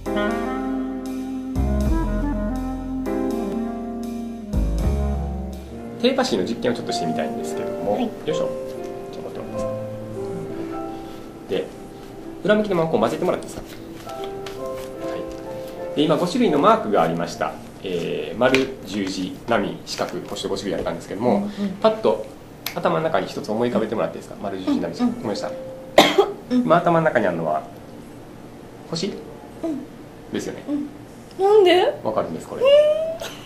テーパシーの実験をちょっとしてみたいんですけども、はい、よいしょ、ちょっと待ってください。で、裏向きのままこう混ぜてもらっていいですか。はい、で今5種類のマークがありました。丸、十字、波、四角、星と5種類あったんですけども、パッと頭の中に一つ思い浮かべてもらっていいですか。丸、十字、波、思いました。今頭の中にあるのは星ですよね。 なんで？ わかるんですこれ。